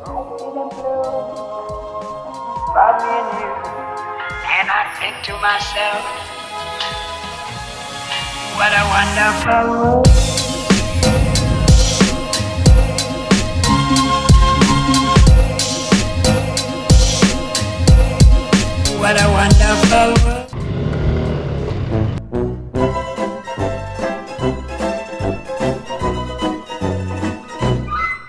By me and you, and I think to myself, what a wonderful world.